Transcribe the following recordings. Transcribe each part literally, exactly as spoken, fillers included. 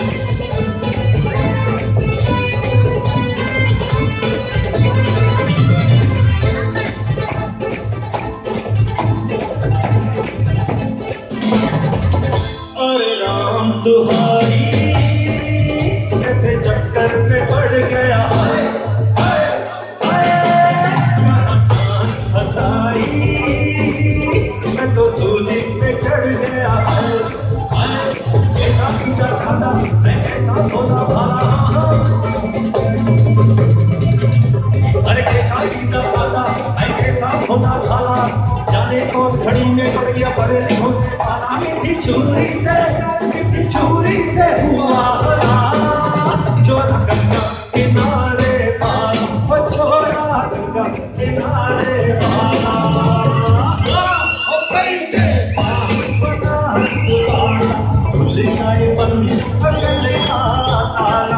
अरे राम दुहाई कैसे चक्कर में पड़ गया है, हसाई मैं तो सूली पे चढ़ गया है। कैसा सीधा साधा मैं कैसा सोना भाला, अरे कैसा सीधा साधा मैं कैसा सोना भाला, जाने कौन घड़ी में पड़ गया परे होने वाला। मीठी चूरी से मीठी चूरी से हुआ हला, छोरा गंगा किनारे वाला, छोरा गंगा किनारे वाला। खुल जाए बंद पगल का ताला।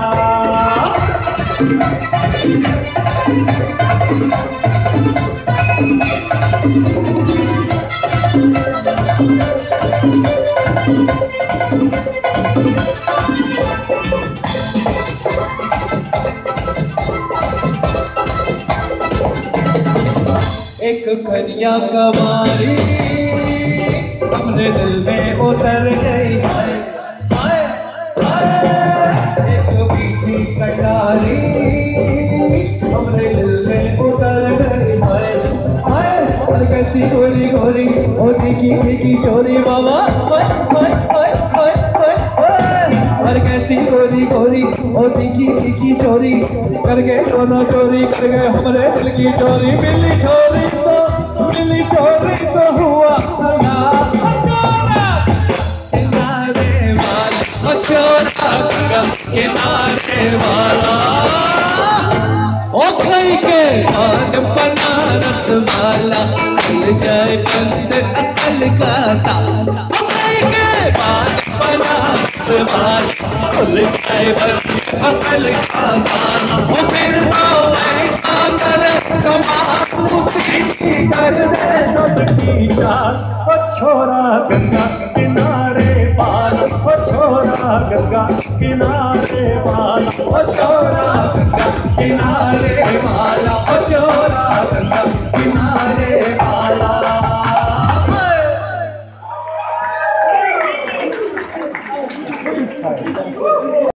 एक कन्या कवारी हमने दिल में उतर गई है, एक मीठी कटारी हमने दिल में उतर गई है। और कैसी गोरी गोरी और तीखी तीखी चोरी बाबा, और कैसी गोरी गोरी और तीखी तीखी चोरी करके दोनों चोरी कर गए हमारे दिल की चोरी। मिली चोरी तो मिली चोरी तो हुआ किनारे वाला, छोरा गंगा किनारे वाला। ओ कहीं के पान बनारस वाला, खुल जाए बंद अकल का ताला। बनारस वाला खुल जाए बंद अकल का ताला। वो फिर ऐसा कर कमाल उसकी कर दे सबकी जान। वो छोरा गंगा किनारे वाला, वो छोरा गंगा किनारे वाला, वो छोरा गंगा किनारे वाला, वो छोरा गंगा किनारे